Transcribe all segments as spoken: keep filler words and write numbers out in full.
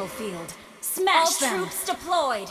battlefield. Smash All them. troops deployed.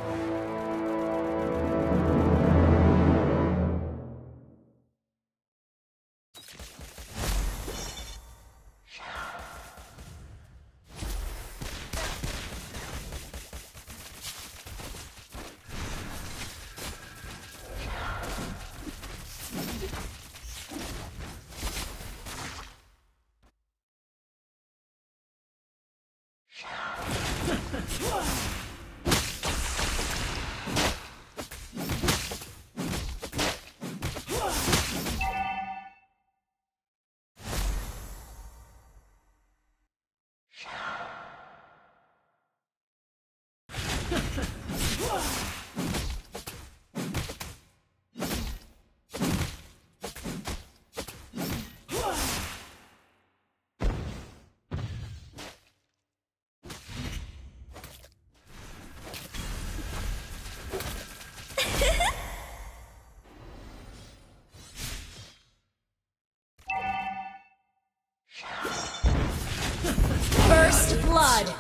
First blood.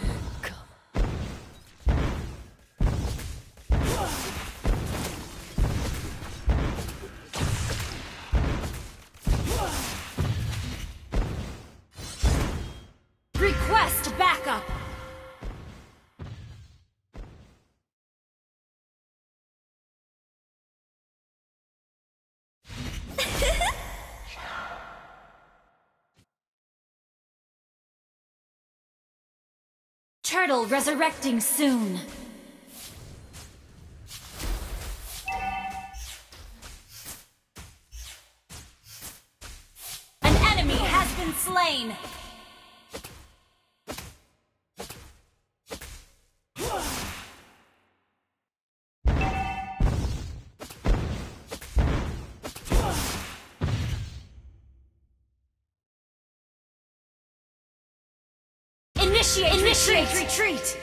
Request backup. Turtle resurrecting soon. An enemy has been slain. Initiate, Initiate retreat. retreat.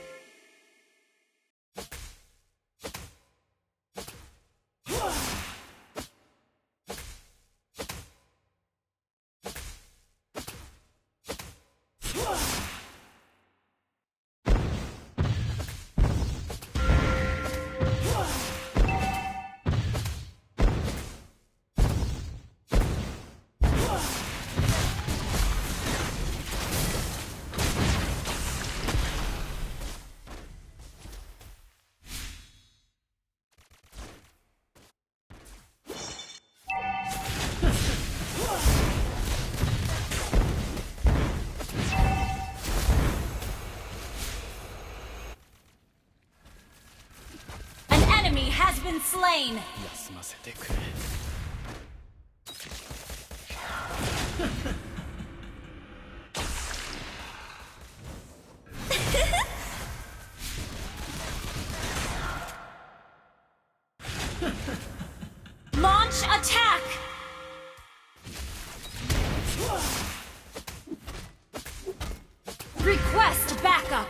Has been slain. Launch attack. Request backup.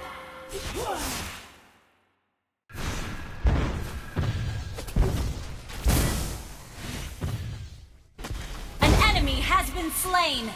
Has been slain.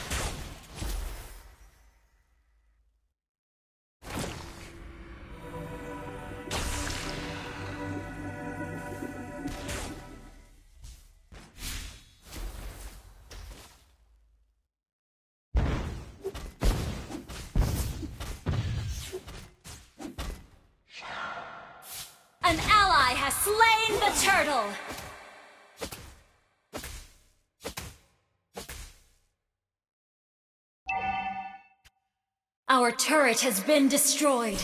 An ally has slain the turtle. Our turret has been destroyed.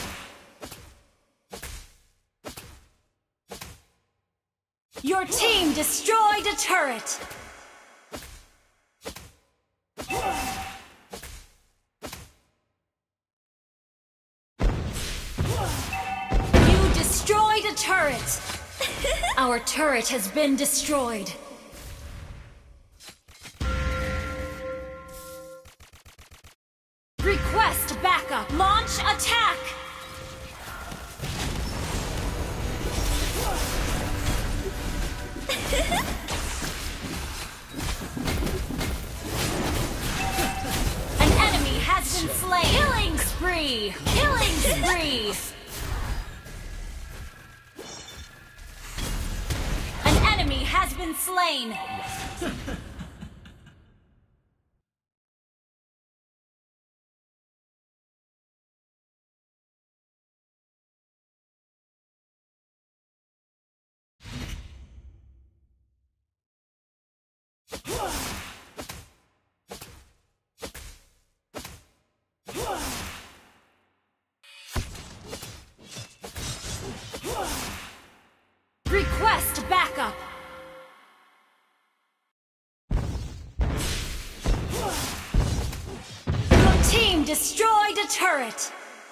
Your team destroyed a turret. You destroyed a turret. Our turret has been destroyed. Request backup. Launch attack. An enemy has been slain. Killing spree. spree! Killing spree! An enemy has been slain! Request backup! Your team destroyed a turret!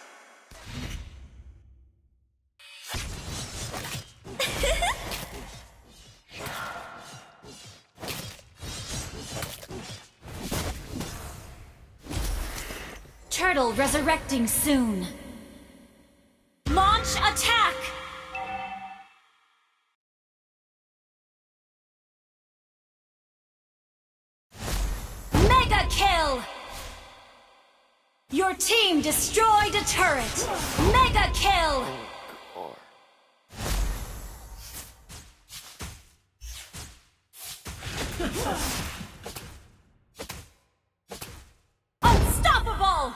Turtle resurrecting soon. Launch attack! Mega kill! Your team destroyed a turret! Mega kill! Unstoppable!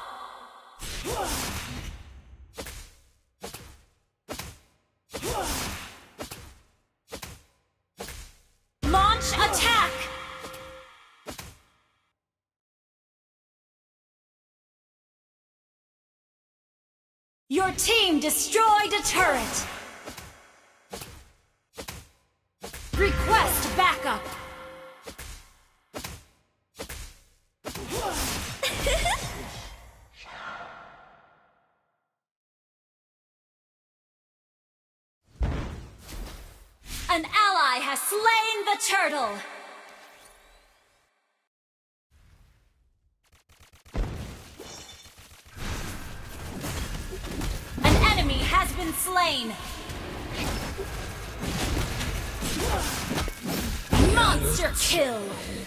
Launch attack! Your team destroyed a turret! Request backup! An ally has slain the turtle! An enemy has been slain! Monster kill!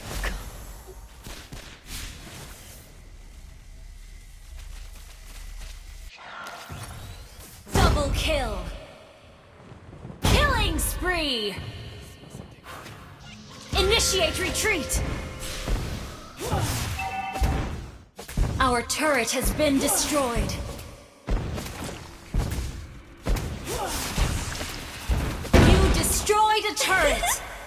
Double kill! Killing spree! Initiate retreat! Our turret has been destroyed. You destroyed a turret!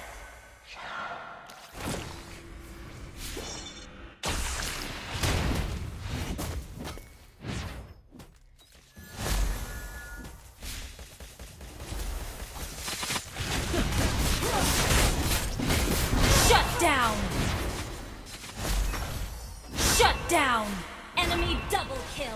Shut down! Shut down! Enemy double kill!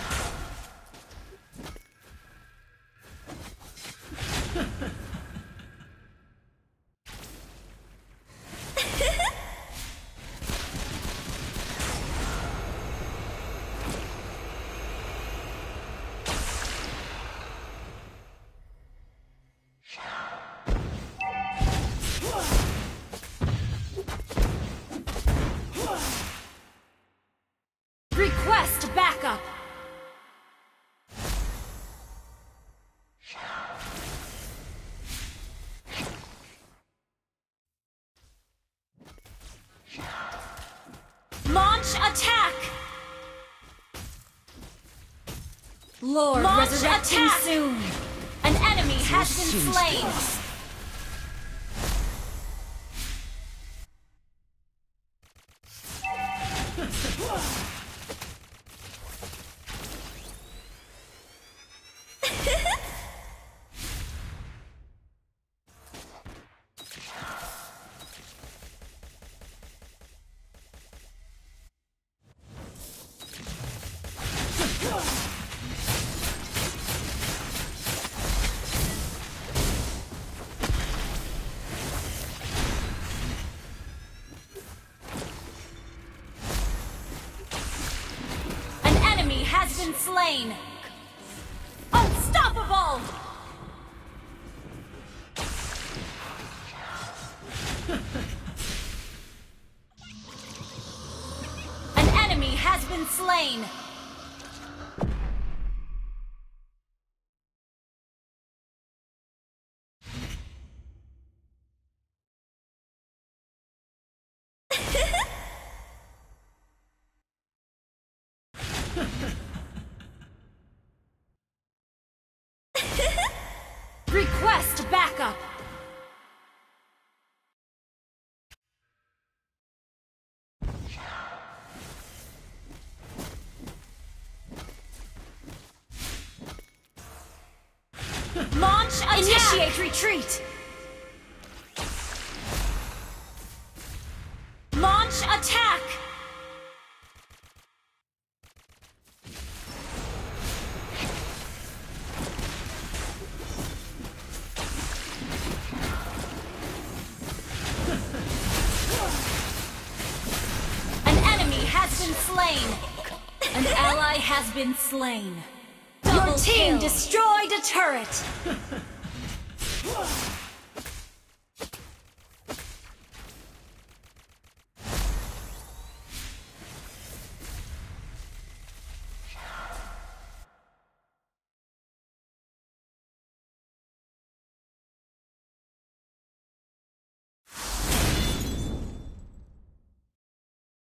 Request backup! Launch attack! Lord Launch resurrecting attack. Soon! An enemy has been slain! Has been slain! Unstoppable! An enemy has been slain! attack! Initiate retreat! Launch attack! An enemy has been slain! An ally has been slain. Double Your team kill. Destroyed a turret!